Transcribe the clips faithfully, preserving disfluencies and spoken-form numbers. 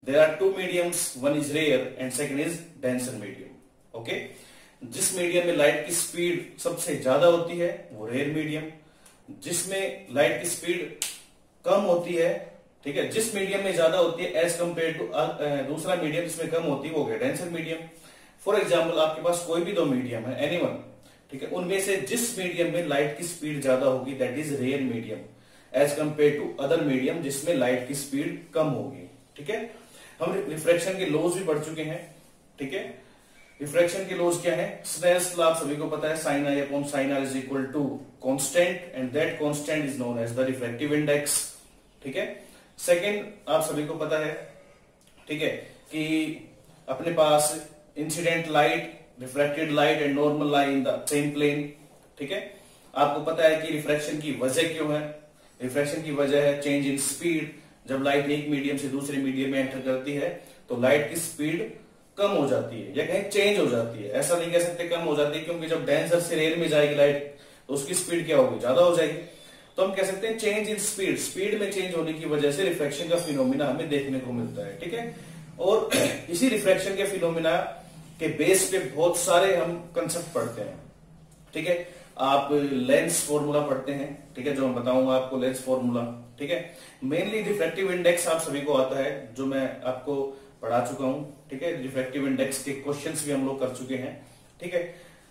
There are two mediums, one is rare and second is denser medium. Okay, जिस medium में light की speed सबसे ज्यादा होती है वो रेयर मीडियम, जिसमें लाइट की स्पीड कम होती है, ठीक है, जिस मीडियम में ज्यादा होती है एज कंपेयर टू दूसरा मीडियम जिसमें कम होती है वो है डेंसर मीडियम। फॉर एग्जाम्पल आपके पास कोई भी दो मीडियम है, एनीवन, ठीक है, उनमें से जिस मीडियम में लाइट की स्पीड ज्यादा होगी that is rare medium as compare to other medium जिसमें लाइट की स्पीड कम होगी। ठीक है, हम रिफ्रैक्शन के लॉज भी पढ़ चुके हैं। ठीक है, रिफ्रैक्शन के लॉज क्या है? स्नेल्स लॉ आप सभी को पता है, sine i upon sine r is equal to constant and that constant is known as the refractive index. ठीक है, सेकंड आप सभी को पता है, ठीक है, कि अपने पास incident light, reflected light and normal light in the same plane. ठीक है, आपको पता है कि रिफ्रैक्शन की वजह क्यों है? रिफ्रैक्शन की वजह है चेंज इन स्पीड। जब लाइट एक मीडियम से दूसरे मीडियम में एंटर करती है तो लाइट की स्पीड कम हो जाती है या कहीं चेंज हो जाती है। ऐसा नहीं कह सकते कम हो जाती है, क्योंकि जब डेंसर से रेयर में जाएगी लाइट तो उसकी स्पीड क्या होगी? ज्यादा हो जाएगी। तो हम कह सकते हैं चेंज इन स्पीड, स्पीड में चेंज होने की वजह से रिफ्रैक्शन का फिनोमिना हमें देखने को मिलता है। ठीक है, और इसी रिफ्रैक्शन के फिनोमिना के बेस पे बहुत सारे हम कंसेप्ट पढ़ते हैं। ठीक है, आप लेंस फॉर्मूला पढ़ते हैं, ठीक है, जो मैं बताऊंगा आपको लेंस फॉर्मूला। ठीक है, मेनली रिफ्रैक्टिव इंडेक्स आप सभी को आता है जो मैं आपको पढ़ा चुका हूं। ठीक है, रिफ्रैक्टिव इंडेक्स के क्वेश्चंस भी हम लोग कर चुके हैं। ठीक है,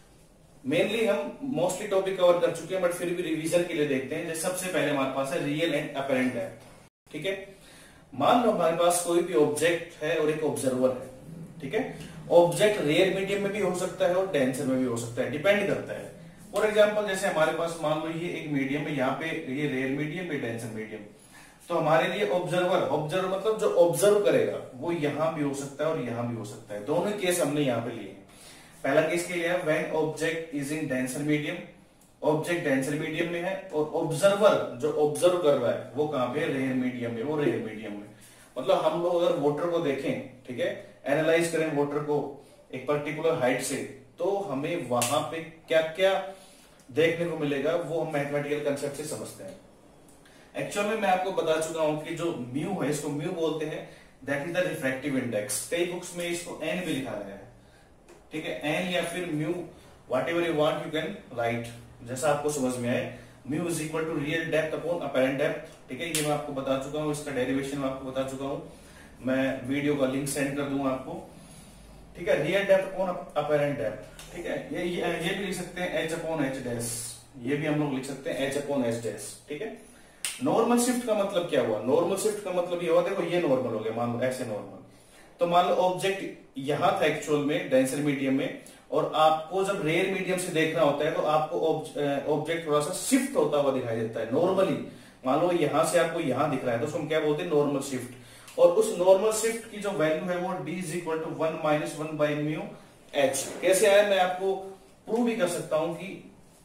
मेनली हम मोस्टली टॉपिक कवर कर चुके हैं, बट फिर भी रिवीजन के लिए देखते हैं। जैसे सबसे पहले हमारे पास है रियल एंड अपरेंट डेप्थ। ठीक है, मान लो हमारे पास कोई भी ऑब्जेक्ट है और एक ऑब्जर्वर है। ठीक है, ऑब्जेक्ट रेयर मीडियम में भी हो सकता है और डेंसर में भी हो सकता है, डिपेंड करता है। फॉर एग्जाम्पल जैसे हमारे पास मान लो ये एक मीडियम है, यहाँ पे ये रेयर मीडियम पे डेंसर मीडियम, तो हमारे लिए ऑब्जर्वर, ऑब्जर्वर मतलब जो ऑब्जर्व करेगा वो यहाँ भी हो सकता है और यहाँ भी हो सकता है। दोनों केस हमने यहाँ पे लिए। पहला केस के लिए है when object is in denser medium, object denser medium में है और ऑब्जर्वर जो ऑब्जर्व कर रहा है वो कहां पे? रेयर मीडियम में, वो रेयर मीडियम में। मतलब हम लोग अगर वाटर को देखें, ठीक है, एनालाइज करें वाटर को एक पर्टिकुलर हाइट से, तो हमें वहां पे क्या क्या देखने को मिलेगा वो हम मैथमेटिकल कंसेप्ट से समझते हैं। एक्चुअल में मैं आपको बता चुका हूं कि जो म्यू है इसको म्यू बोलते हैं, that is the refractive index. कई बुक्स में इसको एन भी लिखा गया है। ठीक है, एन या फिर mu, whatever you want you can write, जैसा आपको समझ में आए। Mu is equal to real depth upon apparent depth. ठीक है, ये मैं आपको बता चुका हूँ, इसका डेरिवेशन मैं आपको बता चुका हूँ। मैं वीडियो का लिंक सेंड कर दूंगा आपको। ठीक है, real depth upon apparent depth. ठीक है, ये ये, ये भी लिख सकते हैं एच अपॉन एच डैश, ये भी हम लोग लिख सकते हैं एच अपॉन एच डैश। ठीक है, नॉर्मल शिफ्ट का मतलब क्या हुआ? नॉर्मल शिफ्ट का मतलब ये हुआ, देखो ये नॉर्मल हो गया, मान लो ऐसे नॉर्मल, तो मान लो ऑब्जेक्ट यहां था एक्चुअल में डेंसर मीडियम में, और आपको जब रेयर मीडियम से देखना होता है तो आपको ऑब्जेक्ट थोड़ा सा शिफ्ट होता हुआ दिखाई देता है नॉर्मली। मान लो यहां से आपको यहां दिख रहा है तो उसको हम क्या बोलते हैं? Normal shift. और उस नॉर्मल शिफ्ट की जो वैल्यू है वो d is equal to one minus one by mu h. कैसे आया? मैं आपको प्रूव भी कर सकता हूं कि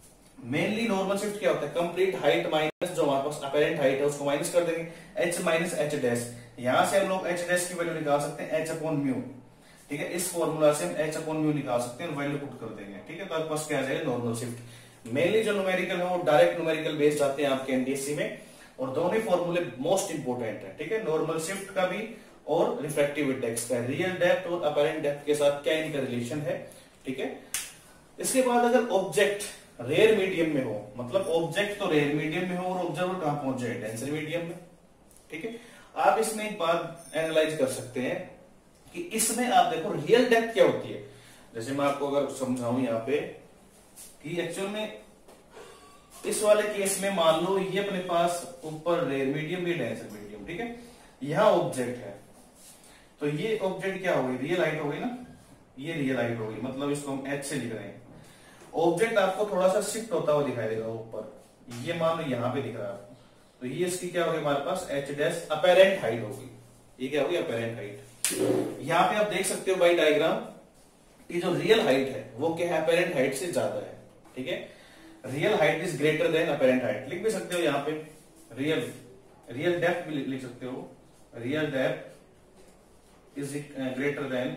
मेनली नॉर्मल शिफ्ट क्या होता है? कंप्लीट हाइट माइनस जो हमारे पास अपेरेंट हाइट है उसको माइनस कर देंगे, एच माइनस एच डैश। यहां से हम लोग एच डैश की वैल्यू निकाल सकते हैं एच अपॉन म्यू। ठीक है, इस फॉर्मूला से हम एच अपॉन म्यू निकाल सकते हैं और वैल्यू पुट कर देंगे। ठीक है, तो आपके पास क्या आ जाएगा? Normal shift. मेनली जो न्यूमेरिकल है वो डायरेक्ट न्यूमेरिकल बेस्ड आते हैं आपके एनडीएससी में, और दोनों फॉर्मूले मोस्ट इंपोर्टेंट है। ठीक है, नॉर्मल शिफ्ट का भी और रिफ्रैक्टिव इंडेक्स का। रियल डेप्थ और अपरेंट डेप्थ के साथ क्या इनका रिलेशन है? ठीक है, इसके बाद अगर ऑब्जेक्ट रेयर मीडियम में हो, मतलब ऑब्जेक्ट तो रेयर मीडियम में हो और ऑब्जर्वर कहां पहुंच जाए? डेंसर मीडियम में। ठीक है, आप इसमें एक बात एनालाइज कर सकते हैं कि इसमें आप देखो रियल डेप्थ क्या होती है। जैसे मैं आपको अगर समझाऊं यहाँ पे कि एक्चुअल में इस वाले केस में मान लो ये अपने पास ऊपर रेयर मीडियम भी डेंसर मीडियम। ठीक है, यहां ऑब्जेक्ट है तो ये ऑब्जेक्ट क्या होगी? रियल हाइट होगी ना, ये रियल हाइट होगी, मतलब इसको हम एच से लिख रहे हैं। ऑब्जेक्ट आपको थोड़ा सा शिफ्ट होता हुआ दिखाई देगा ऊपर, ये मान लो यहाँ पे दिख रहा है आपको, तो ये इसकी क्या होगी हमारे पास? एच डैश अपेरेंट हाइट होगी। ये क्या होगी? Apparent height. यहाँ पे आप देख सकते हो बाई डायग्राम कि जो रियल हाइट है वो क्या है? अपेरेंट हाइट से ज्यादा है। ठीक है, real height is greater than apparent height. लिख भी सकते हो यहाँ पे रियल, रियल डेप्थ भी लिख सकते हो, real depth is greater than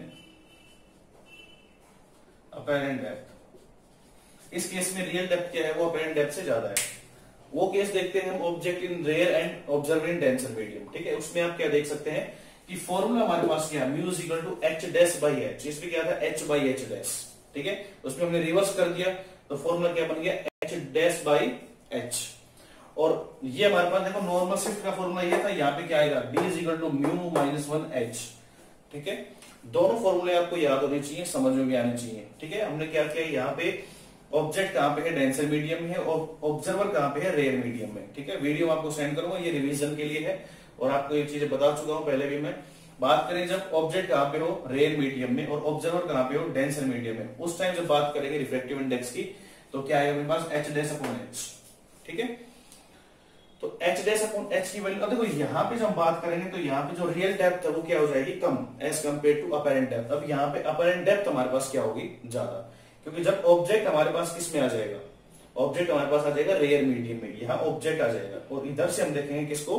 apparent depth. इस केस में रियल डेप्थ क्या है? वो अपेरेंट डेप्थ से ज्यादा है। वो केस देखते हैं हम object in rare and observer in denser medium. ठीक है, उसमें आप क्या देख सकते हैं कि फॉर्मूला हमारे पास क्या है, mu is equal to h dash by h, इसमें क्या था एच बाई एच डैश, ठीक है, उसमें हमने रिवर्स कर दिया तो फॉर्मूला क्या बन गया एच डैश बाई एच। और ये हमारे पास देखो नॉर्मल शिफ्ट का फॉर्मूला ये था, यहाँ पे क्या आएगा d is equal to mu minus one h, ठीक है। दोनों फॉर्मूले आपको याद होने चाहिए, समझ में भी आने चाहिए, ठीक है। हमने क्या किया यहाँ पे ऑब्जेक्ट कहाँ पे है डेंसर मीडियम में है और ऑब्जर्वर कहाँ पे है रेयर मीडियम में, ठीक है। वीडियो आपको सेंड करूंगा, ये रिवीजन के लिए है और आपको ये चीजें बता चुका हूं पहले भी मैं। बात करें जब ऑब्जेक्ट कहाँ पे हो रेयर मीडियम में और ऑब्जर्वर कहाँ पे हो डेंसर मीडियम में, उस टाइम जब बात करेंगे रिफ्रैक्टिव इंडेक्स की तो क्या आएगा मेरे पास एच डैश अपॉन एच, ठीक है। तो एच डैश अपॉन एच की वैल्यू, देखो यहाँ पे जब हम बात करेंगे तो यहाँ पे जो रियल डेप्थ है वो क्या हो जाएगी कम as compare to apparent depth. अब यहाँ पे अपरेंट डेप्थ हमारे पास क्या होगी ज्यादा, क्योंकि जब ऑब्जेक्ट हमारे पास किस में आ जाएगा, ऑब्जेक्ट हमारे पास आ जाएगा रेयर मीडियम में, यहाँ ऑब्जेक्ट आ जाएगा और इधर से हम देखेंगे किसको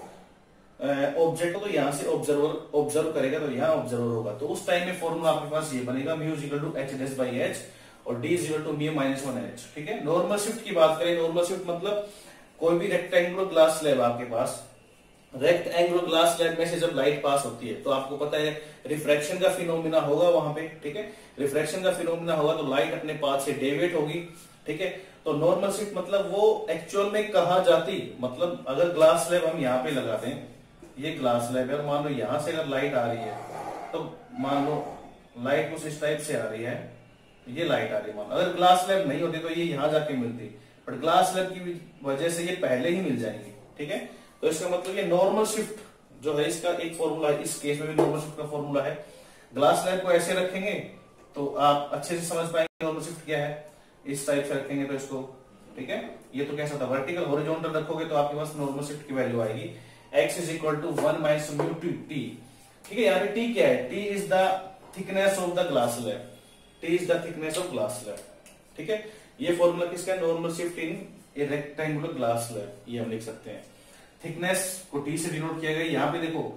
ऑब्जेक्ट को, तो यहाँ से ऑब्जर्वर ऑब्जर्व करेगा तो यहाँ ऑब्जर्वर होगा। तो उस टाइम में फॉर्मूला आपके पास ये बनेगा mu is equal to h dash by h और d is equal to mu minus one h, ठीक है। नॉर्मल शिफ्ट की बात करें, नॉर्मल शिफ्ट मतलब कोई भी रेक्टेंगुलर ग्लास स्लैब आपके पास, रेक्टेंगुलर ग्लास स्लैब में से जब लाइट पास होती है तो आपको पता है रिफ्रैक्शन का फिनोमिना होगा वहां पे, ठीक है। रिफ्रैक्शन का फिनोमिना होगा तो लाइट अपने पाथ से डेविएट होगी, ठीक है। तो नॉर्मल शिफ्ट मतलब वो एक्चुअल में कहा जाती, मतलब अगर ग्लास स्लैब हम यहाँ पे लगाते हैं, ये ग्लास स्लैब है और मान लो यहां से अगर लाइट आ रही है तो मान लो लाइट कुछ इस टाइप से आ रही है, ये लाइट आ रही है, मान लो अगर ग्लास स्लैब नहीं होती तो ये यहां जाके मिलती, बट ग्लास स्लैब की वजह से ये पहले ही मिल जाएंगी, ठीक है। तो इसका मतलब ये नॉर्मल शिफ्ट जो है इसका एक फॉर्मूला है, इस केस में भी नॉर्मल शिफ्ट का फॉर्मूला है। ग्लास स्लैब को ऐसे रखेंगे तो आप अच्छे से समझ पाएंगे नॉर्मल शिफ्ट क्या है, इस टाइप से रखेंगे तो इसको, ठीक है। ये तो कैसा था वर्टिकल, हॉरिजॉन्टल रखोगे तो आपके पास नॉर्मल शिफ्ट की वैल्यू आएगी x is equal to one minus mu two t, ठीक है। यहाँ पे t क्या है, t is the thickness of the glass slab, t is the thickness of glass slab, ठीक है। ये फॉर्मूला किसका है, normal shift in a rectangular glass slab, ये हम लिख सकते हैं। थिकनेस को t से डिनोट किया गया। यहाँ पे देखो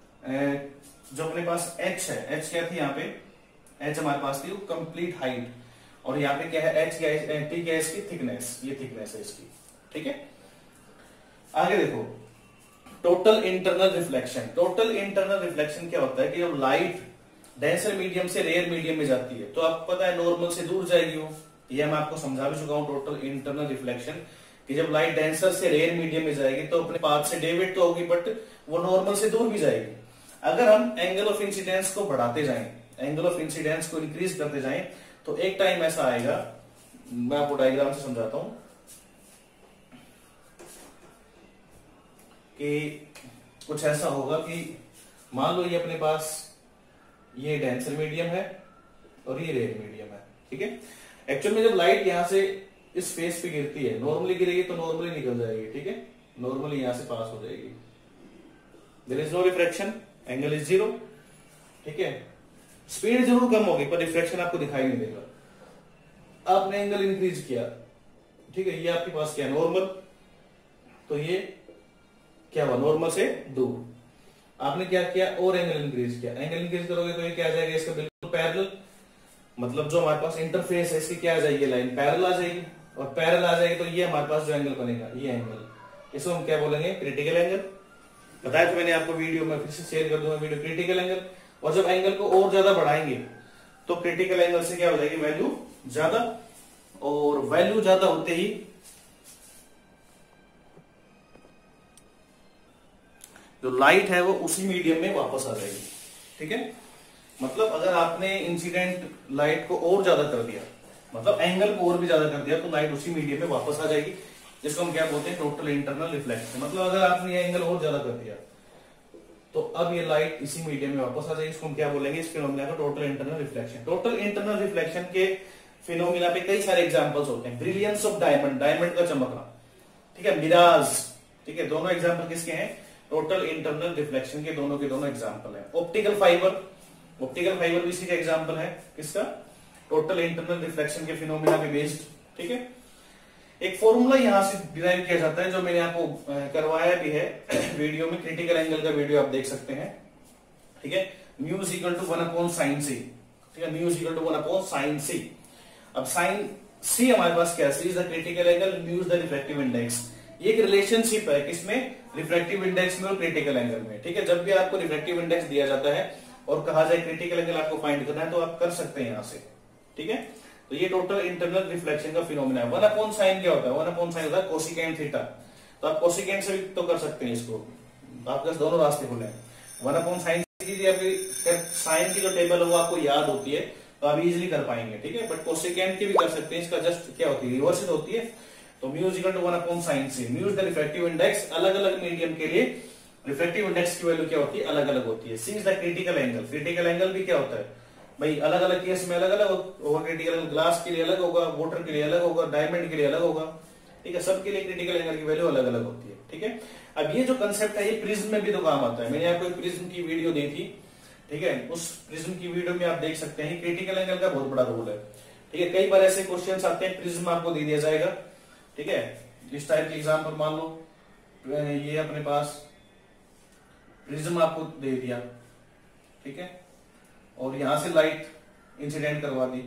जो अपने पास h है, h क्या थी यहाँ पे, h हमारे पास थी कंप्लीट हाइट और यहाँ पे क्या है h क्या है, t क्या है इसकी थिकनेस, ये थिकनेस है इसकी, ठीक है। आगे देखो total internal reflection. Total internal reflection क्या होता है कि जब लाइट डेंसर मीडियम से रेयर मीडियम में जाती है तो आपको पता है नॉर्मल से दूर जाएगी वो, ये मैं आपको समझा भी चुका हूं टोटल इंटरनल रिफ्लेक्शन कि जब लाइट डेंसर से रेयर मीडियम में जाएगी तो अपने पाथ से डेविएट तो होगी बट वो नॉर्मल से दूर भी जाएगी। अगर हम एंगल ऑफ इंसिडेंस को बढ़ाते जाएं, एंगल ऑफ इंसिडेंस को इंक्रीज करते जाएं तो एक टाइम ऐसा आएगा, मैं आपको डायग्राम से समझाता हूं कि कुछ ऐसा होगा कि मान लो ये अपने पास ये डेंसर मीडियम है और ये रेयर मीडियम है, ठीक है। एक्चुअल में जब लाइट यहां से इस फेस पे गिरती है, नॉर्मली गिरेगी तो नॉर्मली निकल जाएगी, ठीक है, नॉर्मली यहां से पास हो जाएगी, there is no refraction, angle is zero, ठीक है। स्पीड जरूर कम होगी पर रिफ्रैक्शन आपको दिखाई नहीं देगा। आपने एंगल इंक्रीज किया, ठीक है, ये आपके पास क्या नॉर्मल, तो ये क्या हुआ नॉर्मल से दूर। आपने क्या किया और एंगल इंक्रीज किया, एंगल इंक्रीज करोगे तो ये क्या आ जाएगा इसका बिल्कुल पैरेलल, मतलब जो हमारे पास इंटरफेस है इसकी क्या आ जाएगी लाइन पैरेलल आ जाएगी और पैरेलल आ जाएगी तो ये हमारे पास जो एंगल बनेगा ये एंगल, इसको हम क्या बोलेंगे क्रिटिकल एंगल। बताया तो मैंने आपको वीडियो में, फिर से शेयर कर दूंगा वीडियो, क्रिटिकल एंगल। और जब एंगल को और ज्यादा बढ़ाएंगे तो क्रिटिकल एंगल से क्या हो जाएगी वैल्यू ज्यादा, और वैल्यू ज्यादा होते ही जो लाइट है वो उसी मीडियम में वापस आ जाएगी, ठीक है। मतलब अगर आपने इंसिडेंट लाइट को और ज्यादा कर दिया, मतलब एंगल को और भी ज्यादा कर दिया तो लाइट उसी मीडियम में वापस आ जाएगी, जिसको हम क्या बोलते हैं टोटल इंटरनल रिफ्लेक्शन। मतलब अगर आपने ये एंगल और ज्यादा कर दिया तो अब ये लाइट इसी मीडियम में वापस आ जाएगी, इसको हम क्या बोलेंगे इस फिनोमिना को total internal reflection. Total internal reflection के फिनोमिना पे कई सारे एग्जांपल्स होते हैं। ब्रिलियंस ऑफ डायमंड, डायमंड का चमकना, ठीक है, मिराज, ठीक है, दोनों एग्जांपल किसके हैं टोटल इंटरनल रिफ्लेक्शन के, दोनों के दोनों एग्जांपल हैं। ऑप्टिकल फाइबर, ऑप्टिकल फाइबर भी इसी का एग्जांपल है, किसका टोटल इंटरनल रिफ्लेक्शन के फिनोमिना पे बेस्ड, ठीक है। एक फॉर्मूला यहां से डिराइव किया जाता है जो मैंने आपको करवाया भी है वीडियो में, क्रिटिकल एंगल का वीडियो आप देख सकते हैं, ठीक है। Mu is equal to one upon sine c, ठीक है, mu is equal to one upon sine c. अब साइन सी हमारे पास क्या है, c is the critical angle, mu is the refractive index. ये एक रिलेशनशिप है किसमें, रिफ्रैक्टिव इंडेक्स में और क्रिटिकल एंगल में। ठीक है, जब भी आपको रिफ्रैक्टिव इंडेक्स दिया जाता है और कहा जाए क्रिटिकल एंगल आपको फाइंड करना है तो आप कर सकते हैं यहां से। ठीक है, तो ये टोटल इंटरनल रिफ्लेक्शन का फिनोमिना है। वन अपॉन साइन क्या होता है, वन अपॉन साइन होता है कोसिकेंट थीटा। तो आप कोसिकेंट से भी तो कर सकते हैं इसको, आपके दोनों रास्ते खुले हैं। वन अपॉन साइन साइन की जो टेबल है वो आपको याद होती है तो आप इजिली कर पाएंगे। ठीक है, बट कोसिकेंट की भी कर सकते हैं, इसका जस्ट क्या होती है, रिवर्स होती है। तो mu is equal to one upon sine से। Mu is the refractive index, अलग अलग मीडियम के लिए रिफ्रैक्टिव इंडेक्स की वैल्यू क्या होती है, अलग अलग होती है। C is the critical angle, critical angle भी क्या होता है भाई, अलग अलग केस में अलग अलग होगा। क्रिटिकल एंगल ग्लास के लिए अलग होगा, वाटर के लिए अलग होगा, डायमंड के लिए अलग होगा। ठीक है, सबके लिए क्रिटिकल एंगल की वैल्यू अलग अलग होती है। ठीक है, अब ये जो कंसेप्ट है ये प्रिज्म में भी तो काम आता है। मैंने आपको एक प्रिज्म की वीडियो दी थी। ठीक है, उस प्रिज्म की वीडियो में आप देख सकते हैं क्रिटिकल एंगल का बहुत बड़ा रोल है। ठीक है, कई बार ऐसे क्वेश्चंस आते हैं, प्रिज्म आपको दे दिया जाएगा। ठीक है, इस टाइप के एग्जाम्पल मान लो ये अपने पास प्रिज्म आपको दे दिया। ठीक है, और यहां से लाइट इंसिडेंट करवा दी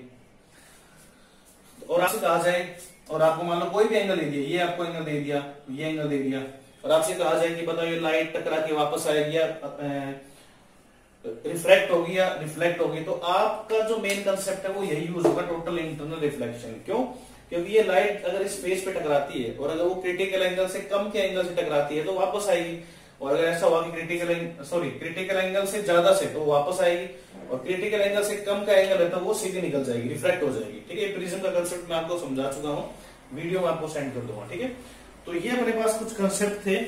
और आपसे कहा जाए, और आपको मान लो कोई भी एंगल दे दिया, ये आपको एंगल दे दिया, ये एंगल दे दिया, और आपसे कहा जाए कि बताओ ये लाइट टकरा के वापस आएगी या रिफ्रैक्ट होगी या रिफ्लेक्ट होगी। तो आपका जो मेन कंसेप्ट है वो यही यूज होगा, टोटल इंटरनल रिफ्लेक्शन। क्यों, क्योंकि ये लाइट अगर इस फेस पे टकराती है और अगर वो क्रिटिकल एंगल से कम के एंगल से टकराती है तो वापस आएगी, और अगर ऐसा हुआ कि क्रिटिकल सॉरी क्रिटिकल एंगल से ज्यादा से तो वापस आएगी, और क्रिटिकल एंगल से कम का एंगल है तो वो सीधी निकल जाएगी, रिफ्लेक्ट हो जाएगी। ठीक है, प्रिज्म का कंसेप्ट मैं आपको समझा चुका हूँ, वीडियो में आपको सेंड कर दूंगा। ठीक है, तो ये अपने पास कुछ कंसेप्ट थे।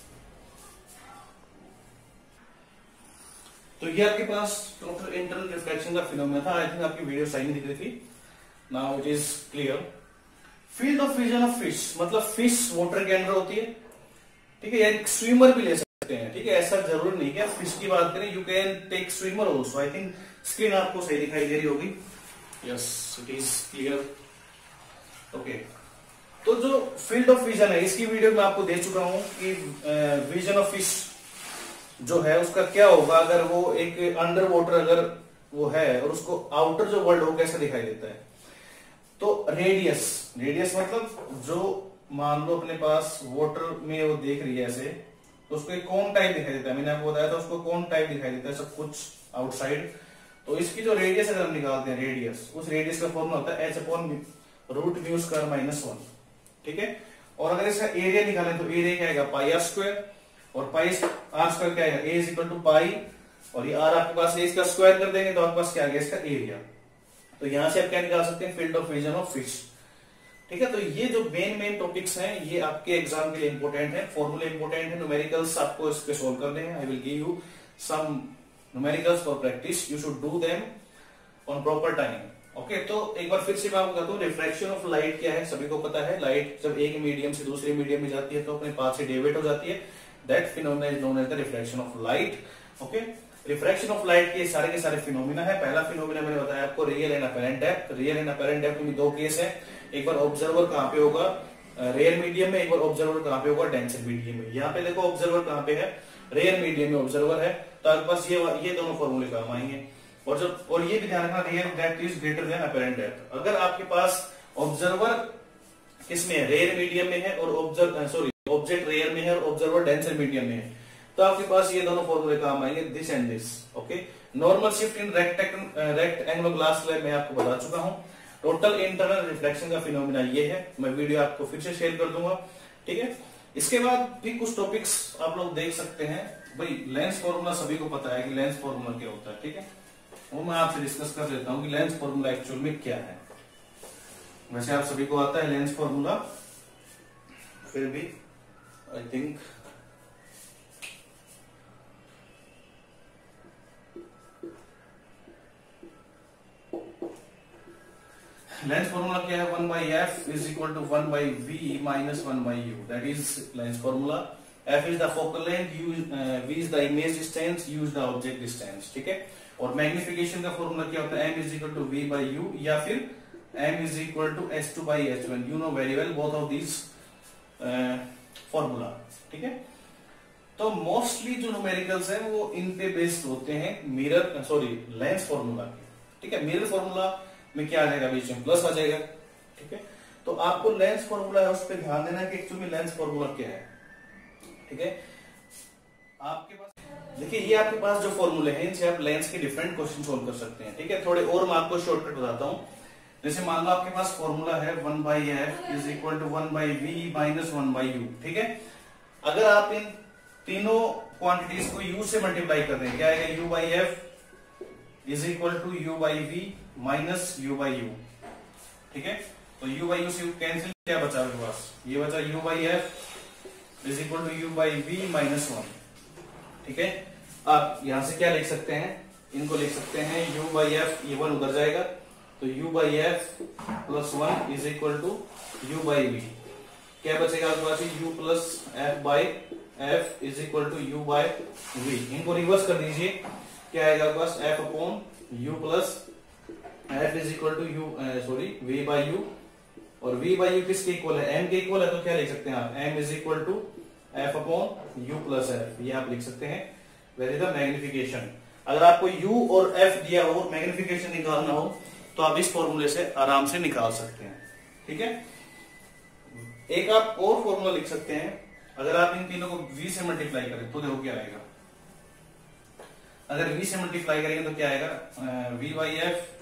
तो ये आपके पास टोटल इंटरनल रिफ्लेक्शन का फिनोमेना था। आई थिंक आपकी वीडियो सही नहीं दिख रही थी। Now it is clear. Field of vision of fish, मतलब फिश वाटर के अंदर होती है। ठीक है, यार स्विमर भी ले सकते हैं। ठीक है, ऐसा जरूर नहीं है फिश की बात करें, you can take swimmer also. I think screen आपको सही दिखाई दे रही होगी। Yes, it is clear. Okay, तो जो फील्ड ऑफ विजन है इसकी वीडियो में आपको दे चुका हूं कि विजन ऑफ फिश जो है उसका क्या होगा अगर वो एक अंडर वाटर अगर वो है और उसको आउटर जो वर्ल्ड हो कैसे दिखाई देता है। तो रेडियस, रेडियस मतलब जो मान लो अपने पास वाटर में वो देख रही है ऐसे, तो उसको एक कोन टाइप दिखाई देता है। मैंने आपको बताया था उसको कोन टाइप दिखाई देता है सब कुछ आउटसाइड। तो इसकी जो रेडियस अगर हम निकालते हैं रेडियस, उस रेडियस का फॉर्मूला होता है h upon root mu square minus one. ठीक है, और अगर इसका एरिया निकालें तो एरिया क्या आएगा पाई आर स्क्वायर, और पाई आर स्क्वायर क्या आएगा a is equal to pi, और ये आर आपके पास इसका स्क्वायर कर देंगे तो आपके पास क्या आ गया इसका एरिया। तो यहां से आप क्या निकाल सकते हैं, field of vision of fish. ठीक है, तो ये जो मेन मेन टॉपिक्स हैं ये आपके एग्जाम के लिए इंपॉर्टेंट है, फॉर्मूले इंपॉर्टेंट है, न्यूमेरिकल्स आपको इस पे सोल्व करने हैं। I will give you some numericals for practice, you should do them on proper time. Okay, तो एक बार फिर से मैं आपको कहता हूँ रिफ्रैक्शन ऑफ लाइट क्या है, सभी को पता है। लाइट जब एक मीडियम से दूसरे मीडियम में जाती है तो अपने पाथ से डेविएट हो जाती है, that phenomena is known as the refraction of light. Okay, refraction of light के सारे के सारे फिनोमिना है। पहला फिनोमिना मैंने बताया आपको real and apparent depth. Real and apparent depth में दो केस है, एक बार ऑब्जर्वर कहां पे होगा रेयर मीडियम में, एक बार ऑब्जर्वर कहां पे होगा डेंसर मीडियम में। यहाँ पे देखो ऑब्जर्वर कहां पे है, रेयर मीडियम में ऑब्जर्वर है, तो आपके पास ये ये दोनों फॉर्मूले काम आएंगे। और जब और ये भी ध्यान रखना real depth is greater than apparent depth. अगर आपके पास ऑब्जर्वर किसमें है, रेयर मीडियम में है, और ऑब्जर्व सॉरी ऑब्जेक्ट रेयर में है और ऑब्जर्वर डेंसर मीडियम में है, तो आपके पास ये दोनों फॉर्मूले काम आएंगे, this and this. Okay, normal shift in rectangular glass slab मैं आपको बता चुका हूं। टोटल इंटरनल रिफ्लेक्शन का फिनोमिना ये है, मैं वीडियो आपको फिर से शेयर कर दूंगा। ठीक है, इसके बाद भी कुछ टॉपिक्स आप लोग देख सकते हैं। भाई लेंस फॉर्मूला सभी को पता है कि लेंस फॉर्मूला क्या होता है। ठीक है, वो मैं आपसे डिस्कस कर लेता हूं कि लेंस फॉर्मूला एक्चुअल में क्या है। वैसे आप सभी को आता है लेंस फॉर्मूला, फिर भी आई थिंक लेंस फॉर्मूला क्या है, one by f is equal to one by v minus one by u, that is lens formula. F is the focal length, v is the image distance, u is the object distance. ठीक है, और magnification का formula क्या होता है, m is equal to v by u या फिर m is equal to h two by h one. You know very well both of this formula. ठीक है, तो मोस्टली जो न्यूमेरिकल्स हैं वो इन पे बेस्ड होते हैं मिरर सॉरी लेंस फॉर्मूला के। ठीक है, मिरर फॉर्मूला में क्या आ जाएगा, बीच में प्लस आ जाएगा। ठीक है, तो आपको लेंस फॉर्मूला है उस पर ध्यान देना कि एक्चुअली लेंस फॉर्मूला क्या है। ठीक है, आपके पास देखिए ये आपके पास जो फॉर्मूले हैं इनसे आप लेंस के डिफरेंट क्वेश्चन सोल्व कर सकते हैं। ठीक है, थोड़े और मैं आपको शॉर्टकट बताता हूं। जैसे मान लो आपके पास फॉर्मूला है one by f is equal to one by v minus one by u. ठीक है, अगर आप इन तीनों क्वांटिटीज को u से मल्टीप्लाई कर दें, क्या आएगा, u by f is equal to u by v minus u by u. ठीक है, तो u बाई यू से कैंसिल, क्या बचा आपके पास, ये बचा u by f is equal to u by v minus one. ठीक है, आप यहां से क्या लिख सकते हैं, इनको लिख सकते हैं u बाई एफ, ये वन उधर जाएगा तो u by f plus one is equal to u by v. क्या बचेगा आपके पास, u plus f by f is equal to u by v. इनको रिवर्स कर दीजिए, क्या आएगा आपके पास, f upon u plus f is equal to u sorry v by u, और v बाई यू किसके इक्वल है, m के इक्वल है, तो क्या लिख सकते हैं आप, m is equal to f upon u plus f, ये आप लिख सकते हैं। Where is the magnification. अगर आपको u और f दिया हो, मैग्निफिकेशन निकालना हो, तो आप इस फॉर्मूले से आराम से निकाल सकते हैं। ठीक है, एक आप और फॉर्मूला लिख सकते हैं, अगर आप इन तीनों को v से मल्टीप्लाई करें तो देखो क्या आएगा। अगर v से मल्टीप्लाई करेंगे तो क्या आएगा, v by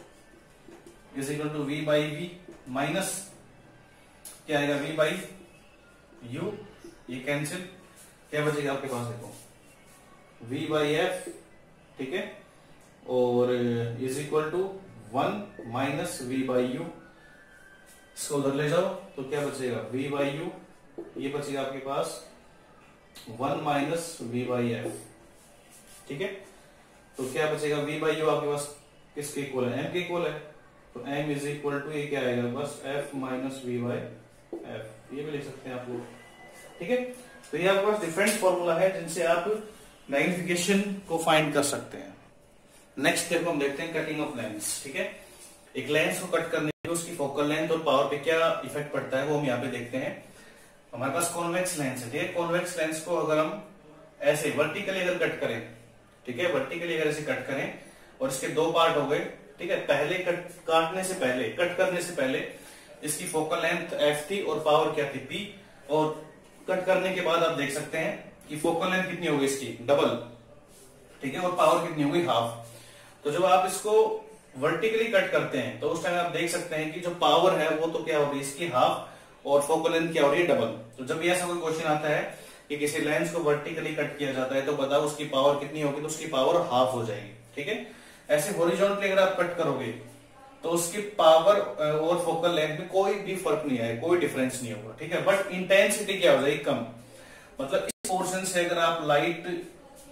f is equal to v by v minus क्या आएगा, v बाई u, ये कैंसिल, क्या बचेगा आपके पास, देखो v बाई एफ, ठीक है, और is equal to one minus v by u, इसको उधर ले जाओ तो क्या बचेगा, v बाई यू, ये बचेगा आपके पास one minus v by f. ठीक है, तो क्या बचेगा, v बाई यू आपके पास किसके इक्वल है, m के इक्वल है, तो m इज इक्वल टू ये क्या आएगा, बस f minus v by f, ये भी लिख सकते हैं आप लोग। ठीक है, तो ये आपके पास डिफरेंट फॉर्मूला है जिनसे आप मैग्निफिकेशन को फाइंड कर सकते हैं। नेक्स्ट स्टेप हम देखते हैं कटिंग ऑफ लेंस। ठीक है, एक लेंस को कट करने में उसकी फोकल लेंथ और पावर पे क्या इफेक्ट पड़ता है वो हम यहाँ पे देखते हैं। हमारे पास कॉन्वेक्स लेंस है, ठीक है, कॉन्वेक्स लेंस को अगर हम ऐसे वर्टिकली अगर कट करें, ठीक है, वर्टिकली अगर ऐसे कट करें और इसके दो पार्ट हो गए, ठीक है, पहले कट काटने से पहले, कट करने से पहले इसकी फोकल लेंथ एफ थी और पावर क्या थी, पी, और कट करने के बाद आप देख सकते हैं कि फोकल लेंथ कितनी होगी इसकी, डबल, ठीक है, और पावर कितनी होगी, हाफ। तो जब आप इसको वर्टिकली कट करते हैं तो उस टाइम आप देख सकते हैं कि जो पावर है वो तो क्या होगी इसकी हाफ, और फोकल लेंथ क्या हो रही है, डबल। तो जब भी ऐसा कोई क्वेश्चन आता है कि किसी लेंस को वर्टिकली कट किया जाता है तो बताओ उसकी पावर कितनी होगी, तो उसकी पावर हाफ हो जाएगी। ठीक है, ऐसे हॉरिजॉन्टली अगर आप कट करोगे तो उसकी पावर और फोकल लेंथ में कोई भी फर्क नहीं आएगा, कोई डिफरेंस नहीं होगा। ठीक है, बट इंटेंसिटी क्या हो जाएगी, कम। मतलब इस पोर्शन से अगर आप लाइट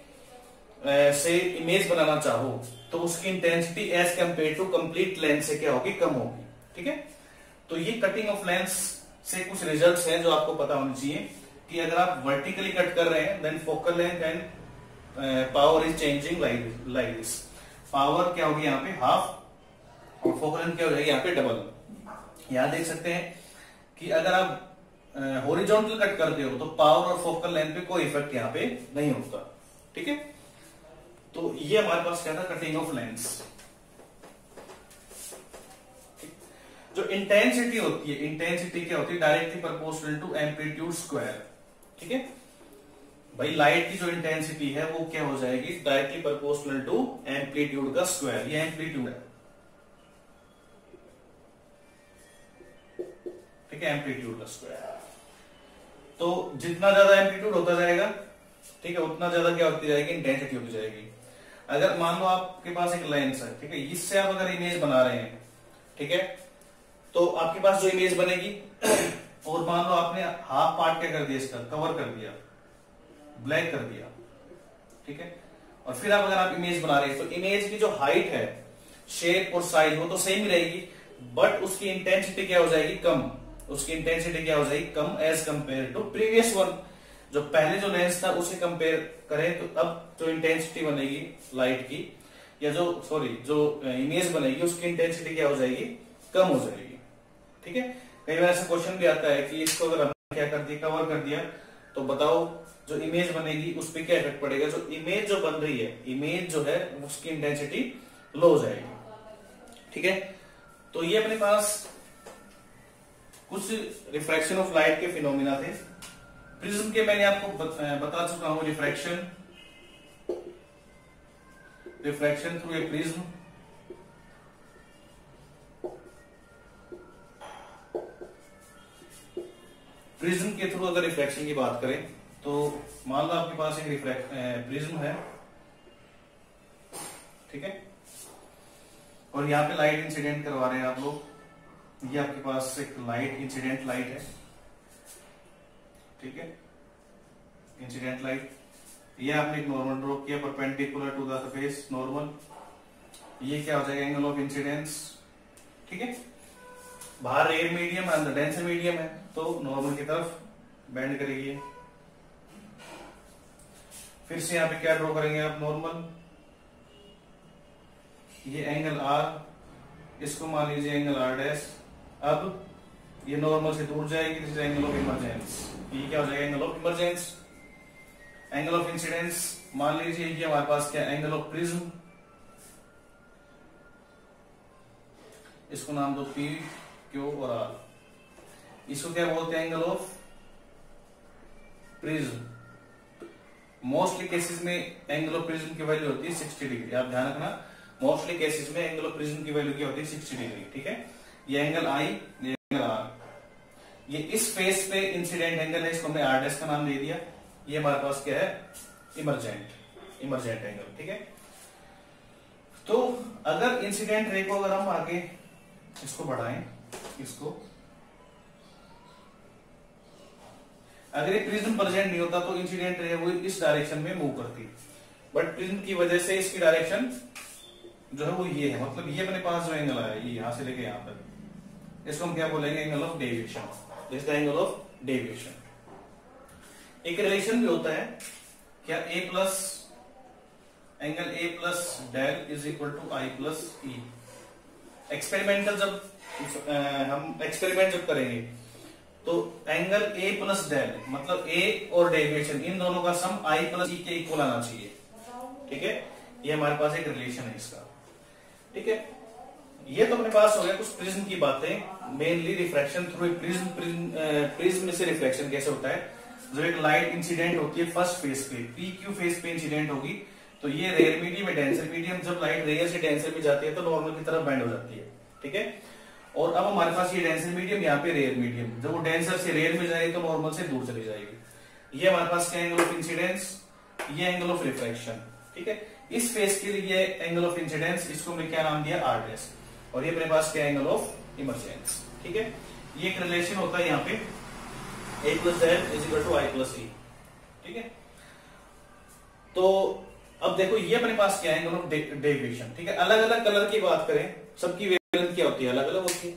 से इमेज बनाना चाहो तो उसकी intensity as compare to complete lens से क्या होगी, कम होगी। ठीक है, तो ये कटिंग ऑफ लेंस से कुछ रिजल्ट्स हैं जो आपको पता होने चाहिए कि अगर आप वर्टिकली कट कर रहे हैं then focal length and power is changing like this. Power क्या होगी यहाँ पे हाफ, और फोकल लेंथ क्या हो जाएगी यहाँ पे डबल। यहां देख सकते हैं कि अगर आप हॉरिजॉन्टल कट करते हो तो पावर और फोकल लेंथ पे कोई इफेक्ट यहाँ पे नहीं होता। ठीक है, तो ये हमारे पास क्या था, कटिंग ऑफ लेंस। जो इंटेंसिटी होती है, इंटेंसिटी क्या होती है, directly proportional to amplitude square. ठीक है भाई, लाइट की जो इंटेंसिटी है वो क्या हो जाएगी, डायरेक्टली प्रोपोर्शनल टू एम्पलीट्यूड का स्क्वायर। ये एम्पलीट्यूड है, ठीक है, एम्पलीट्यूड का स्क्वायर। तो जितना ज्यादा एम्पलीट्यूड होता जाएगा, ठीक है, उतना ज्यादा क्या होती जाएगी, इंटेंसिटी होती जाएगी। अगर मान लो आपके पास एक लेंस है, ठीक है, इससे आप अगर इमेज बना रहे हैं, ठीक है, तो आपके पास जो इमेज बनेगी और मान लो आपने हाफ पार्ट क्या कर दिया, इसका कवर कर दिया, ब्लैक कर दिया, ठीक है, और फिर आप अगर आप इमेज बना रहे हैं तो इमेज की जो हाइट है, शेप और साइज वो तो सेम ही रहेगी, बट उसकी इंटेंसिटी क्या हो जाएगी, कम। उसकी इंटेंसिटी क्या हो जाएगी, कम as compare to previous one. जो पहले जो लेंस था उसे कंपेयर करें तो अब जो इंटेंसिटी बनेगी लाइट की, या जो सॉरी जो इमेज बनेगी उसकी इंटेंसिटी क्या हो जाएगी, कम हो जाएगी। ठीक है, कई बार ऐसा क्वेश्चन भी आता है कि इसको अगर हमने क्या कर दिया, कवर कर दिया, तो बताओ जो इमेज बनेगी उस पर क्या इफेक्ट पड़ेगा। जो इमेज जो बन रही है, इमेज जो है उसकी इंटेंसिटी लो हो जाएगी। ठीक है, तो ये अपने पास कुछ रिफ्रैक्शन ऑफ लाइट के फिनोमिना थे। प्रिज्म के मैंने आपको बता चुका हूं, refraction refraction through a prism, prism के थ्रू अगर रिफ्रैक्शन की बात करें तो मान लो आपके पास एक रिफ्रैक्ट प्रिज्म है, ठीक है, और यहाँ पे लाइट इंसिडेंट करवा रहे हैं आप लोग। ये आपके पास एक लाइट इंसिडेंट लाइट है, ठीक है, इंसिडेंट लाइट। ये आपने एक नॉर्मल ड्रॉ किया perpendicular to the surface normal. ये क्या हो जाएगा, एंगल ऑफ इंसिडेंस, ठीक है। बाहर रेयर मीडियम है, अंदर डेंसर मीडियम है, तो नॉर्मल की तरफ बेंड करेगी। फिर से यहाँ पे क्या ड्रॉ करेंगे आप, नॉर्मल। ये एंगल आर, इसको मान लीजिए एंगल आर डैश। अब ये नॉर्मल से दूर जाएगी, this is angle of emergence. ये क्या हो जाएगा, angle of emergence. Angle of incidence मान लीजिए ये हमारे पास क्या, एंगल ऑफ प्रिज्म। इसको नाम दो पी, क्यू और आर। इसको क्या बोलते हैं, angle of prism. Mostly cases में एंगल ऑफ प्रिज्म की वैल्यू होती है साठ डिग्री। आप ध्यान रखना, मोस्टली केसेस में एंगल ऑफ प्रिज्म की वैल्यू क्या होती है, साठ डिग्री, ठीक है। ये एंगल आई, ये एंगल आर। ये इस फेस पे इंसिडेंट एंगल है, इसको हमने आर डैश का नाम दे दिया। ये हमारे पास क्या है, इमरजेंट इमरजेंट एंगल, ठीक है। तो अगर इंसिडेंट रे को अगर हम आगे इसको बढ़ाएं, इसको अगर ये प्रिज्म प्रेजेंट नहीं होता तो इंसिडेंट रे वो इस डायरेक्शन में मूव करती, बट प्रिज्म की वजह से इसकी डायरेक्शन जो है वो ये है। मतलब ये अपने पास जो एंगल आया, ये यहां से लेके यहां तक, इसको हम क्या बोलेंगे, angle of deviation. This is the angle of deviation. एक रिलेशन भी होता है क्या, A plus angle A plus del is equal to i plus e. Experimental जब आ, हम एक्सपेरिमेंट जब करेंगे तो एंगल ए प्लस डेल मतलब ए और डेविएशन, इन दोनों का सम आई प्लस ई के इक्वल आना चाहिए, ठीक है। ये हमारे पास एक रिलेशन है इसका, ठीक है। ये तो अपने पास हो गया कुछ प्रिज्म की बातें, mainly refraction through prism. Prism में से रिफ्लेक्शन कैसे होता है, जब एक लाइट इंसिडेंट होती है फर्स्ट फेज पे, पी क्यू फेज पे इंसिडेंट होगी, तो ये रेयर मीडियम है, डेंसर मीडियम। जब लाइट रेयर से डेंसर में जाती है तो नॉर्मल की तरफ बेंड हो जाती है, ठीक है। और अब हमारे पास ये डेंसर मीडियम, यहाँ पे रेयर मीडियम, जब वो डेंसर से रेयर में जाएगी तो नॉर्मल से दूर चली जाएगी। ये हमारे पास क्या, एंगल ऑफ इंसिडेंस, ये एंगल ऑफ रिफ्लेक्शन, ठीक है। इस फेज के लिए एंगल ऑफ इंसिडेंस, इसको हमने क्या नाम दिया, आर डैश। और ये अपने पास क्या, एंगल ऑफ इमरजेंस, ठीक है। ये एक रिलेशन होता है यहाँ पे, A plus del is equal to i plus e, ठीक है। तो अब देखो ये अपने पास क्या है, एंगल ऑफ डेविएशन, ठीक है। अलग अलग कलर की बात करें, सबकी वेवलेंथ क्या होती है, अलग अलग होती है।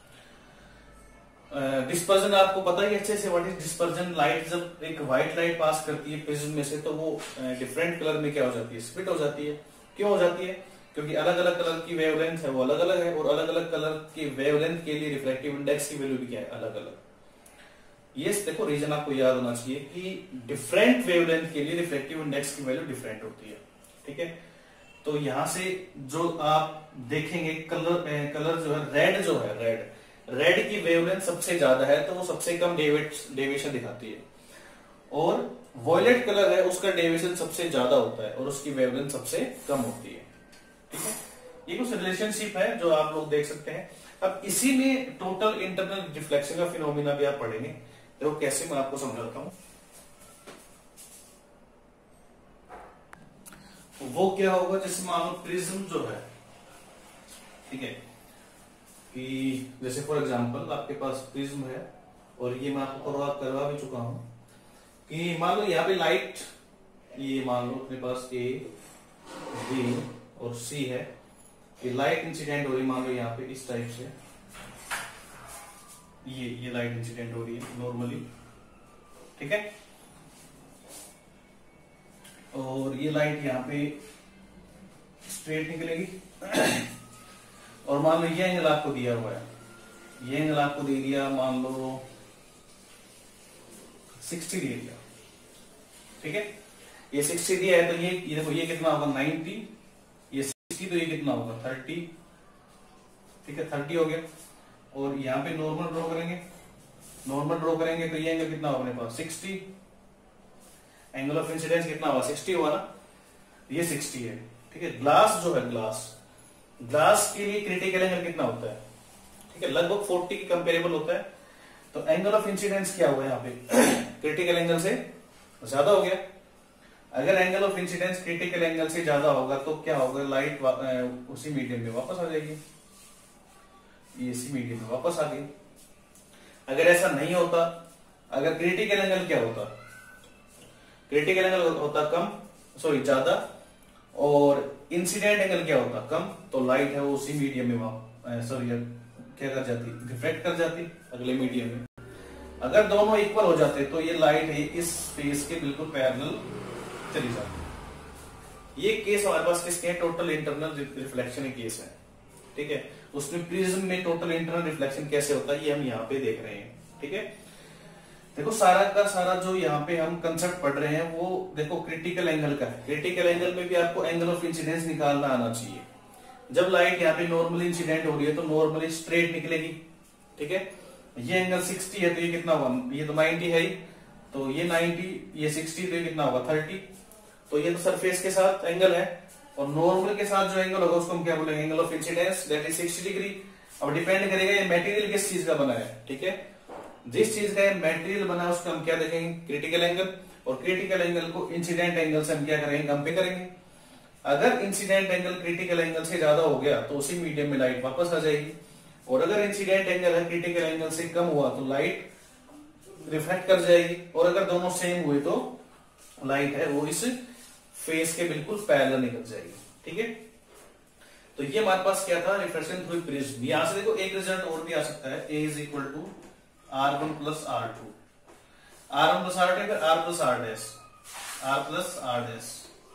डिस्पर्जन uh, आपको पता ही अच्छे से, व्हाट इज डिस्पर्जन। लाइट जब एक व्हाइट लाइट पास करती है प्रिज्म में से तो वो डिफरेंट uh, कलर में क्या हो जाती है, स्प्लिट हो जाती है। क्यों हो जाती है, क्योंकि अलग अलग कलर की वेवलेंथ है वो अलग अलग है, और अलग अलग कलर की वेवलेंथ के लिए रिफ्रैक्टिव इंडेक्स की वैल्यू भी क्या है, अलग अलग। ये देखो रीजन आपको याद होना चाहिए कि डिफरेंट वेवलेंथ के लिए रिफ्रैक्टिव इंडेक्स की वैल्यू डिफरेंट होती है, ठीक है। तो यहां से जो आप देखेंगे कलर कलर जो है रेड, जो है रेड रेड की वेवलेंथ सबसे ज्यादा है तो वो सबसे कम डेविएशन दिखाती है, और वॉयलेट कलर है उसका डेविएशन सबसे ज्यादा होता है और उसकी वेवलेंथ सबसे कम होती है, ठीक है। ये कुछ रिलेशनशिप है जो आप लोग देख सकते हैं। अब इसी में टोटल इंटरनल रिफ्लेक्शन का फिनोमिना भी आप पढ़ेंगे, तो कैसे मैं आपको समझाता हूं। वो क्या होगा, जैसे मान लो प्रिज्म जो है, ठीक है, कि जैसे फॉर एग्जांपल आपके पास प्रिज्म है, और ये मैं आपको करवा करवा भी चुका हूं कि मान लो यहाँ पे लाइट, ये मान लो अपने पास ए बी और सी है, ये लाइट इंसिडेंट हो रही मान लो यहाँ पे इस टाइप से, ये ये लाइट इंसिडेंट हो रही है नॉर्मली, ठीक है। और ये लाइट यहाँ पे स्ट्रेट निकलेगी और मान लो ये एंगल आपको दिया हुआ है, ये एंगल आपको दे दिया मान लो साठ दे दिया, ठीक है। ये साठ दिया है तो ये ये देखो ये कितना होगा नब्बे, ये साठ तो ये कितना होगा तीस, ठीक है, तीस हो गया। और यहाँ पे नॉर्मल ड्रॉ करेंगे, नॉर्मल ड्रॉ करेंगे तो ये एंगल कितना होगा अपने पास सिक्सटी, एंगल ऑफ इंसिडेंस कितना होगा सिक्सटी हुआ ना, ये सिक्सटी है। ठीक है, ग्लास जो है ग्लास ग्लास के लिए क्रिटिकल एंगल कितना होता है, ठीक है, लगभग फोर्टी के कंपेरेबल होता है। तो एंगल ऑफ इंसिडेंस क्या हुआ यहाँ पे क्रिटिकल एंगल से ज्यादा हो गया। अगर angle of incidence critical angle से ज्यादा होगा तो क्या होगा, लाइट उसी मीडियम में वापस आ जाएगी, ये इसी मीडियम में वापस आ गई। अगर ऐसा नहीं होता, अगर क्रिटिकल एंगल क्या होता, क्रिटिकल एंगल होता कम, सॉरी ज्यादा, और इंसिडेंट एंगल क्या होता कम, तो लाइट है वो उसी मीडियम में सॉरी क्या कर जाती, रिफ्लेक्ट कर जाती अगले मीडियम में। अगर दोनों इक्वल हो जाते तो ये लाइट है इस फेस के बिल्कुल पैरेलल चली जाती। ये केस हमारे पास किसके है, टोटल इंटरनल रिफ्लेक्शन केस है। ठीक है, उसमें प्रिज्म में टोटल इंटरनल रिफ्लेक्शन कैसे होता है ये हम यहाँ पे देख रहे हैं। ठीक है, देखो सारा का सारा जो यहाँ पे हम कंसेप्ट पढ़ रहे हैं वो देखो क्रिटिकल एंगल का है। क्रिटिकल एंगल में भी आपको एंगल ऑफ इंसिडेंस निकालना आना चाहिए। जब लाइट यहाँ पे नॉर्मली इंसिडेंट हो रही है तो नॉर्मली स्ट्रेट निकलेगी। ठीक है, ये एंगल सिक्सटी है तो ये कितना होगा, ये तो नाइन्टी है ही, तो ये नाइन्टी, ये सिक्सटी, तो ये कितना होगा थर्टी। तो ये तो सरफेस के साथ एंगल है, और नॉर्मल के साथ जो एंगल होगा उसको हम क्या बोलेंगे, angle of incidence, that is sixty degree. अब डिपेंड करेगा ये मटेरियल किस चीज का बना है। ठीक है, जिस चीज का मटेरियल बना है उसको हम क्या देखेंगे, क्रिटिकल एंगल, और क्रिटिकल एंगल को इंसिडेंट एंगल से हम क्या करेंगे, कंपेयर करेंगे। अगर इंसिडेंट एंगल क्रिटिकल एंगल से ज्यादा हो गया तो उसी मीडियम में लाइट वापस आ जाएगी, और अगर इंसिडेंट एंगल है क्रिटिकल एंगल से कम हुआ तो लाइट रिफ्लेक्ट कर जाएगी, और अगर दोनों सेम हुए तो लाइट है वो इस फेस के बिल्कुल पैरेलल निकल जाएगी। ठीक है, तो ये हमारे पास क्या था, रिफ्लेक्शन थ्रू प्रिज्म। यहां से देखो एक रिजल्ट और भी आ सकता है, A is equal to r one plus r two, r one plus r two फिर r plus r dash, r plus r dash,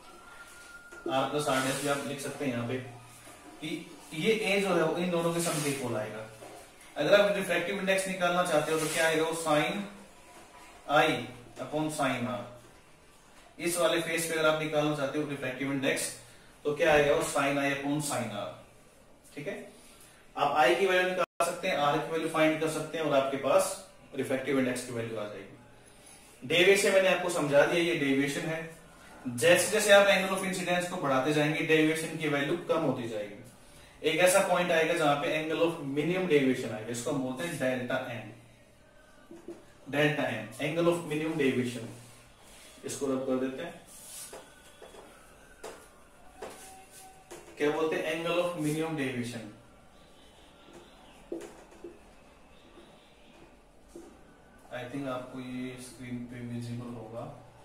r plus r dash भी आप लिख सकते हैं यहाँ पे कि ये ए जो है वो इन दोनों के सम के इक्वल आएगा। अगर आप रिफ्रैक्टिव इंडेक्स निकालना चाहते हो तो क्या आएगा, वो sine i upon sine r. इस वाले फेस पे अगर आप निकालना चाहते हो रिफ्रैक्टिव इंडेक्स तो क्या आएगा, वो sine i upon sine r. ठीक है, आप आई की वैल्यू निकाल सकते हैं, आर की वैल्यू फाइंड कर सकते हैं, और आपके पास रिफ्रैक्टिव इंडेक्स की वैल्यू आ जाएगी। डेविएशन मैंने आपको समझा दिया, ये डेविएशन है। जैसे जैसे आप एंगल ऑफ इंसिडेंस को बढ़ाते जाएंगे डेविएशन की वैल्यू कम होती जाएगी। एक ऐसा पॉइंट आएगा जहां पे एंगल ऑफ मिनिमम डेविएशन आएगा, इसको हम बोलते हैं delta n, delta n angle of minimum deviation. इसको रब कर देते हैं, क्या बोलते हैं, angle of minimum deviation. I think आपको ये स्क्रीन पे विजिबल होगा,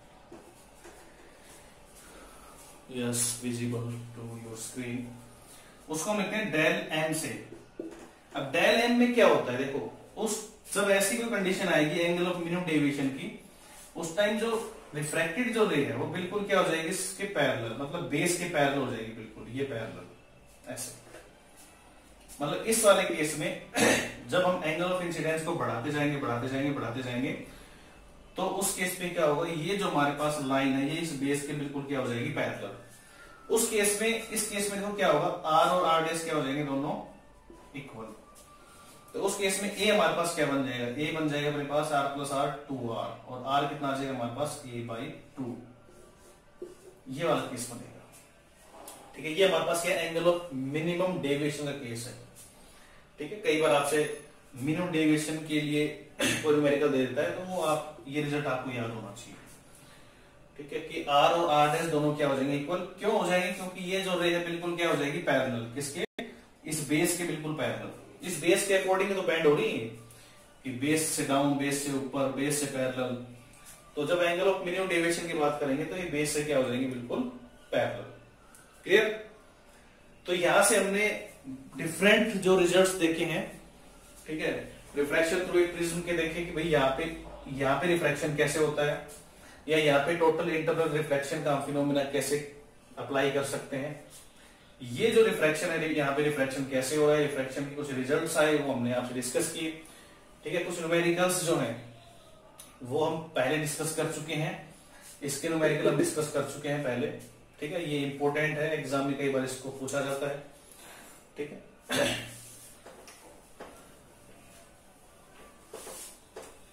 yes visible to your screen. उसको हम लिखते हैं डेल एन से। अब डेल एन में क्या होता है, देखो उस जब ऐसी कोई कंडीशन आएगी एंगल ऑफ मिनिमम डेविएशन की, उस टाइम जो रिफ्रैक्टेड जो रे है वो बिल्कुल क्या हो जाएगी, इसके पैरेलल, मतलब बेस के पैरेलल हो जाएगी बिल्कुल, ये पैरेलल ऐसे। मतलब इस वाले केस में जब हम एंगल ऑफ इंसिडेंस को बढ़ाते जाएंगे बढ़ाते जाएंगे बढ़ाते जाएंगे तो उस केस में क्या होगा, ये जो हमारे पास लाइन है ये इस बेस के बिल्कुल क्या हो जाएगी, पैरेलल। उस केस में, इस केस में देखो क्या होगा, आर और आर डैश क्या हो जाएंगे, दोनों इक्वल। तो उस केस में ए हमारे पास क्या बन जाएगा, ए बन जाएगा अपने पास r plus r two r, और आर कितना आ जाएगा हमारे पास, ए बाई टू। ये वाला केस बनेगा। ठीक है, ये हमारे पास क्या एंगल ऑफ मिनिमम डेविएशन का केस है। ठीक है, कई बार आपसे मिनिमम डेविएशन के लिए कोई न्यूमेरिकल दे देता है तो वो आप, ये रिजल्ट आपको याद होना चाहिए। ठीक है, कि आर और आर डैश दोनों क्या हो जाएंगे, इक्वल। क्यों हो जाएंगे, क्योंकि ये जो रे है बिल्कुल क्या हो जाएगी, पैरेलल, किसके, इस बेस के बिल्कुल पैरेलल। इस बेस के अकॉर्डिंग तो बैंड हो रही है कि बेस से डाउन, बेस से ऊपर, बेस से पैरेलल। तो जब एंगल ऑफ मिनिमम डेविएशन की बात करेंगे तो ये बेस से क्या हो जाएंगे, बिल्कुल पैरेलल। क्लियर। तो यहां से हमने डिफरेंट जो रिजल्ट्स देखे हैं, ठीक है, रिफ्रैक्शन थ्रू ए प्रिज्म के देखे कि भाई यहाँ पे यहाँ पे रिफ्रैक्शन कैसे होता है, या यहाँ पे टोटल इंटरनल रिफ्लेक्शन का फिनोमेना कैसे अप्लाई कर सकते हैं। ये जो रिफ्रैक्शन है, यहाँ पे रिफ्रैक्शन कैसे हो रहा है, रिफ्रैक्शन के कुछ रिजल्ट्स आए वो हमने आपसे डिस्कस किए। ठीक है, कुछ न्यूमेरिकल्स जो हैं वो हम पहले डिस्कस कर चुके हैं, इसके न्यूमेरिकल हम डिस्कस कर चुके हैं पहले। ठीक है, ये इंपॉर्टेंट है, एग्जाम में कई बार इसको पूछा जाता है। ठीक है,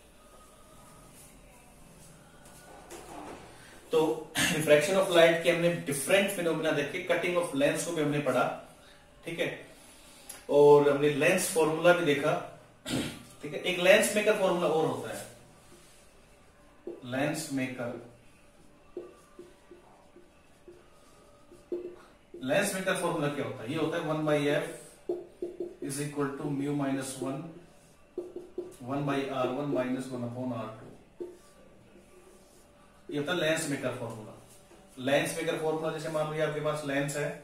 रिफ्रैक्शन ऑफ लाइट के हमने डिफरेंट फिनोमिना देखे, कटिंग ऑफ लेंस को भी हमने पढ़ा, ठीक है, और हमने लेंस फॉर्मूला भी देखा, ठीक है। एक लेंस मेकर फॉर्मूला और होता है, lens maker lens maker formula क्या होता है? ये होता है one by f is equal to mu minus one one by r one minus one upon r two. ये होता है lens maker formula. Lens maker formula जैसे मान लीजिए आपके पास लेंस है,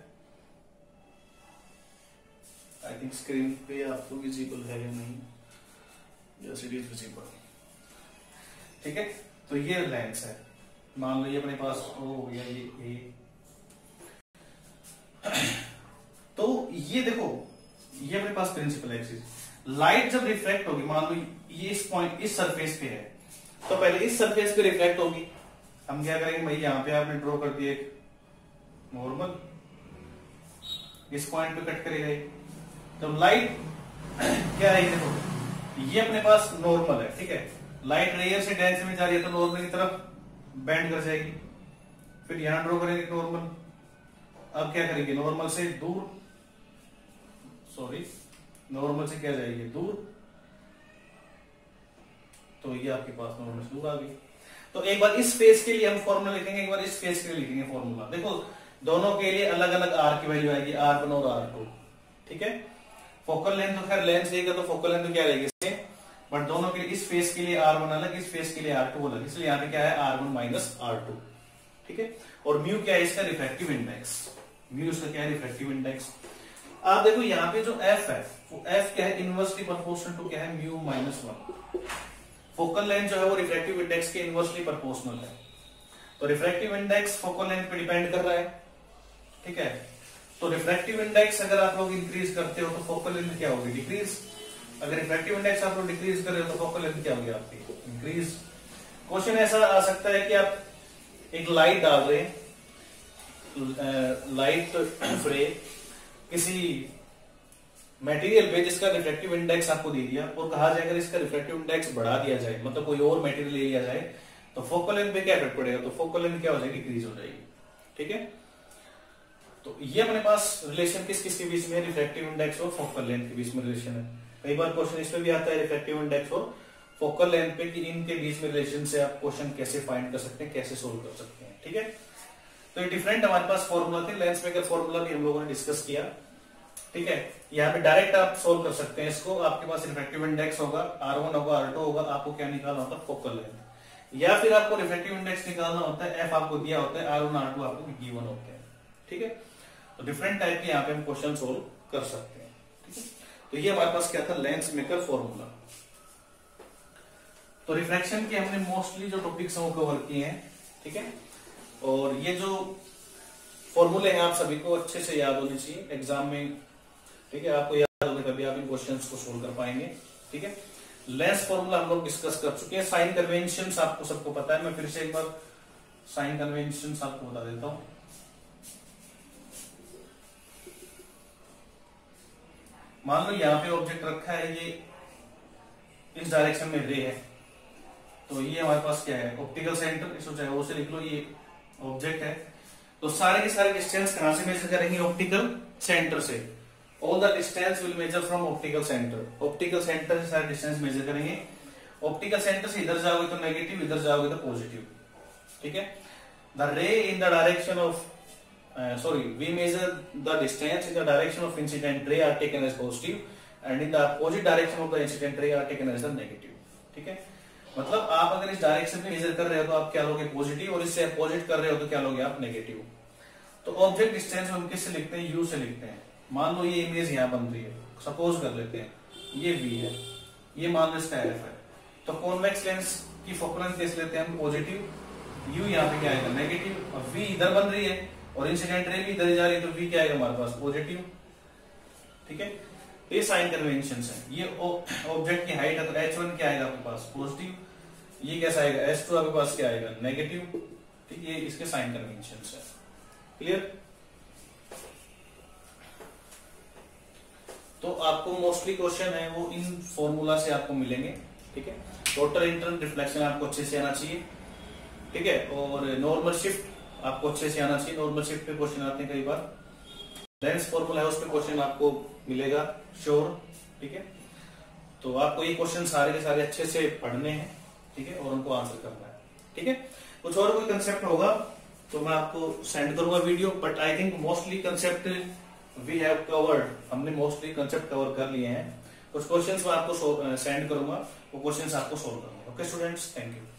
आई थिंक स्क्रीन पे आपको विजिबल है या नहीं, यस इट इज विजिबल, ठीक है। तो ये लेंस है, मान लीजिए अपने पास ओ हो गया ये ए, तो ये देखो ये अपने पास प्रिंसिपल एक्सिस, लाइट जब रिफ्लेक्ट होगी, मान लो ये इस पॉइंट इस सरफेस पे है, तो पहले इस सरफेस पे रिफ्लेक्ट होगी, हम क्या करेंगे भाई, यहां पे आपने ड्रॉ कर दिया एक नॉर्मल, इस पॉइंट पे कट करेगा, तो लाइट क्या है, देखो ये अपने पास नॉर्मल है, ठीक है, लाइट रेयर से डेंस में जा रही है तो नॉर्मल की तरफ बेंड कर जाएगी, फिर यहां ड्रॉ करेंगे नॉर्मल, अब क्या करेंगे, नॉर्मल से दूर, सॉरी नॉर्मल से क्या जाएगी दूर, तो ये आपके पास नॉर्मल से दूर आ गई। तो एक बार इस फेस के लिए हम फॉर्मूला लिखेंगे, एक बार इस फेस के लिए लिखेंगे फॉर्मूला। देखो दोनों के लिए अलग अलग आर की वैल्यू आएगी, आर वन और आर टू, ठीक है। फोकल लेंथ तो खैर लेंस रहेगा तो फोकल लेंथ तो क्या रहेगी इससे, बट दोनों के लिए इस फेस के लिए आर वन अलग, इस फेस के लिए आर टू अलग, इसलिए यहाँ पे क्या है r one minus r two, ठीक है। और म्यू क्या है इसका, रिफ्रैक्टिव इंडेक्स, म्यू इसका क्या है, रिफ्रैक्टिव इंडेक्स। आप देखो यहाँ पे जो एफ है वो एफ क्या है, इनवर्सली प्रोपोर्शनल टू क्या है, mu minus one. Focal length जो है वो रिफ्रैक्टिव इंडेक्स के इनवर्सली प्रोपोर्शनल है, तो रिफ्रैक्टिव इंडेक्स फोकल लेंथ पे डिपेंड कर रहा है, ठीक है। तो रिफ्रैक्टिव इंडेक्स अगर आप लोग इंक्रीज करते हो तो फोकल लेंथ क्या होगी, डिक्रीज। अगर रिफ्रैक्टिव इंडेक्स आप लोग डिक्रीज कर रहे हो तो फोकल लेंथ क्या होगी आपकी, इंक्रीज। क्वेश्चन ऐसा आ सकता है कि आप एक लाइट डाल रहे हैं, लाइट फ्रे किसी मटेरियल पे जिसका रिफ्रैक्टिव इंडेक्स आपको दे दिया और कहा जाए अगर इसका रिफ्रैक्टिव इंडेक्स बढ़ा दिया जाए, मतलब कोई और मटेरियल ले लिया जाए, तो फोकल लेंथ पे क्या इफेक्ट पड़ेगा, तो फोकल लेंथ क्या हो जाएगी, डिक्रीज हो जाएगी, ठीक है। तो ये अपने पास रिलेशन किस किस के बीच में, रिफ्रैक्टिव इंडेक्स और फोकल लेंथ के बीच में रिलेशन है। कई बार क्वेश्चन इसमें भी आता है रिफ्रैक्टिव इंडेक्स और फोकल लेंथ पे कि इनके बीच में रिलेशन से आप क्वेश्चन कैसे फाइंड कर सकते हैं, कैसे सोल्व कर सकते हैं, ठीक है। तो ये डिफरेंट हमारे पास फॉर्मूला थे, लेंस मेकर फॉर्मूला भी हम लोगों ने डिस्कस किया, ठीक है। यहाँ पे डायरेक्ट आप सोल्व कर सकते हैं इसको, आपके पास रिफ्रैक्टिव इंडेक्स होगा, आर वन होगा, आर टू होगा, आपको क्या निकालना होता है, फोकल लेंथ, या फिर आपको रिफ्रैक्टिव इंडेक्स निकालना होता है, एफ आपको दिया होता है, आर वन आर टू आपको गिवन होते हैं, ठीक है। तो डिफरेंट टाइप के यहाँ पे हम क्वेश्चन सोल्व कर सकते हैं, ठीक है। तो ये हमारे पास क्या था, लेंस मेकर फॉर्मूला। तो रिफ्रैक्शन के हमने मोस्टली जो टॉपिक्स हैं वो कवर किए हैं, ठीक है। और ये जो फॉर्मूले हैं आप सभी को अच्छे से याद होने चाहिए एग्जाम में, ठीक है। आपको याद होगा तभी आप इन क्वेश्चंस को सोल्व कर पाएंगे, ठीक है। लेंस फॉर्मूला हम लोग डिस्कस कर चुके हैं, साइन कन्वेंशन आपको सबको पता है, मैं फिर से एक बार साइन कन्वेंशन आपको बता देता हूं। मान लो यहाँ पे ऑब्जेक्ट रखा है, ये इस डायरेक्शन में रे है, तो ये हमारे पास क्या है, ऑप्टिकल सेंटर, इसको चाहे वो से लिख लो, ये ऑब्जेक्ट है। तो सारे के सारे डिस्टेंस कहां से मेजर करेंगे, ऑप्टिकल सेंटर से। All the distance will measure from optical centre, optical centre से सारे डिस्टेंस मेजर करेंगे। ऑप्टिकल सेंटर से इधर जाओगे तो नेगेटिव, इधर जाओगे तो पॉजिटिव, ठीक है। The ray in the direction of sorry we measure the distance in the direction of incident ray are taken as positive and in the opposite direction of the incident ray are taken as the negative, ठीक है। मतलब आप अगर इस direction में major कर रहे हो तो आप क्या लोगे, पॉजिटिव, और इससे अपोजिट कर रहे हो तो क्या लोगे आप, नेगेटिव। तो ऑब्जेक्ट डिस्टेंस हम किससे लिखते हैं, यू से लिखते हैं। मान लो ये इमेज यहां बन रही है, सपोज कर लेते हैं ये वी है, ये मान लो इसका एफ है, तो कॉन्वेक्स लेंस की फोकल लेंथ कैसे लेते हैं हम, पॉजिटिव, यू यहाँ पे क्या आएगा, नेगेटिव, और वी इधर बन रही है और इंसिडेंट रे भी इधर जा रही है, तो वी क्या आएगा हमारे पास, पॉजिटिव, ठीक है। ये साइन कन्वेंशन है। ये ऑब्जेक्ट की हाइट है तो एच वन क्या आएगा आपके पास, पॉजिटिव, ये कैसा आएगा, एच टू आपके पास क्या आएगा, नेगेटिव, ठीक। ये इसके साइन कन्वेंशन है, क्लियर। तो आपको मोस्टली क्वेश्चन है वो इन फॉर्मूला से आपको मिलेंगे, ठीक है। टोटल इंटरनल रिफ्लेक्शन आपको अच्छे से आना चाहिए, ठीक है। और नॉर्मल शिफ्ट आपको अच्छे से आना चाहिए। नॉर्मल शिफ्ट पे क्वेश्चन आते हैं कई बार, लेंस फॉर्मूला है उस पर क्वेश्चन आपको मिलेगा श्योर, ठीक है। तो आपको ये क्वेश्चन सारे के सारे अच्छे से पढ़ने हैं, ठीक है, और उनको आंसर करना है, ठीक है। कुछ और कोई कंसेप्ट होगा तो मैं आपको सेंड करूंगा video, but I think mostly concept we have covered, हमने मोस्टली कंसेप्ट कवर कर लिए हैं। कुछ क्वेश्चंस मैं आपको सेंड करूंगा, वो क्वेश्चंस आपको सोल्व करूंगा। Okay students, thank you.